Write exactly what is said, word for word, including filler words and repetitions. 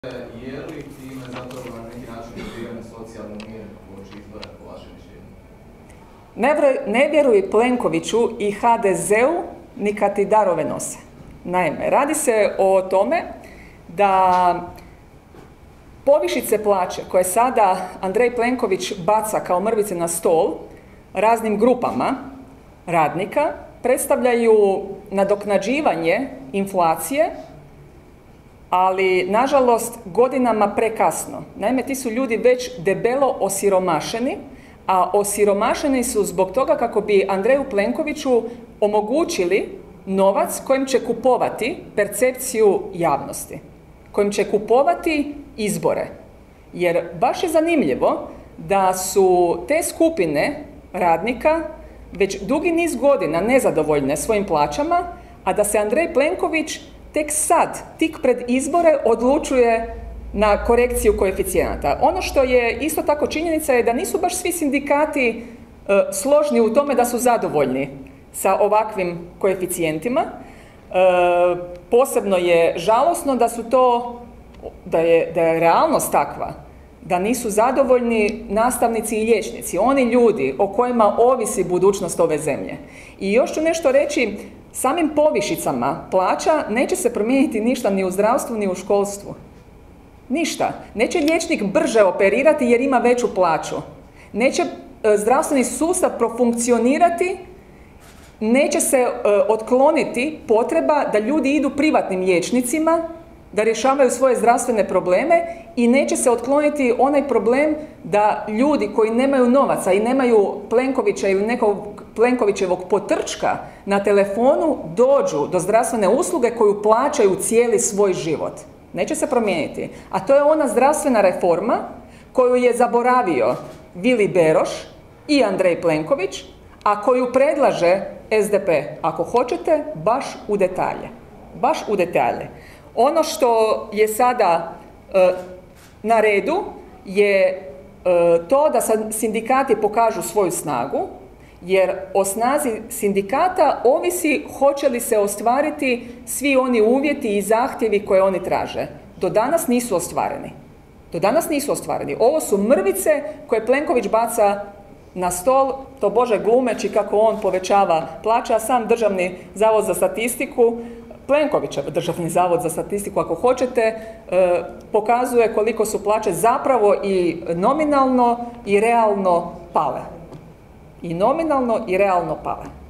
Je li time zapravo na neki način izbirane socijalne mjere uoči izbora po vašem mišljenju? Ne vjeruj Plenkoviću i ha de ze-u ni kad ti darove nose. Naime, radi se o tome da povišice plaće koje sada Andrej Plenković baca kao mrvice na stol raznim grupama radnika predstavljaju nadoknađivanje inflacije, ali nažalost godinama prekasno. Naime, ti su ljudi već debelo osiromašeni, a osiromašeni su zbog toga kako bi Andreju Plenkoviću omogućili novac kojim će kupovati percepciju javnosti, kojim će kupovati izbore. Jer baš je zanimljivo da su te skupine radnika već dugi niz godina nezadovoljne svojim plaćama, a da se Andrej Plenković tek sad, tik pred izbore, odlučuje na korekciju koeficijenata. Ono što je isto tako činjenica je da nisu baš svi sindikati e, složni u tome da su zadovoljni sa ovakvim koeficijentima. E, posebno je žalosno da su to, da je, da je realnost takva, da nisu zadovoljni nastavnici i liječnici, oni ljudi o kojima ovisi budućnost ove zemlje. I još ću nešto reći, samim povišicama plaća neće se promijeniti ništa ni u zdravstvu ni u školstvu. Ništa. Neće liječnik brže operirati jer ima veću plaću. Neće zdravstveni sustav profunkcionirati, neće se otkloniti potreba da ljudi idu privatnim liječnicima, da rješavaju svoje zdravstvene probleme i neće se otkloniti onaj problem da ljudi koji nemaju novaca i nemaju Plenkovića ili nekog Plenkovićevog potrčka na telefonu dođu do zdravstvene usluge koju plaćaju cijeli svoj život. Neće se promijeniti. A to je ona zdravstvena reforma koju je zaboravio Vili Beroš i Andrej Plenković, a koju predlaže es de pe, ako hoćete, baš u detalje. Baš u detalje. Ono što je sada e, na redu je e, to da sindikati pokažu svoju snagu, jer o snazi sindikata ovisi hoće li se ostvariti svi oni uvjeti i zahtjevi koje oni traže. Do danas nisu ostvareni. Do danas nisu ostvareni. Ovo su mrvice koje Plenković baca na stol, to bože glumeći kako on povećava plaće, a sam Državni zavod za statistiku, Plenkovićev Državni zavod za statistiku, ako hoćete, e, pokazuje koliko su plaće zapravo i nominalno i realno pale. I nominalno i realno pale.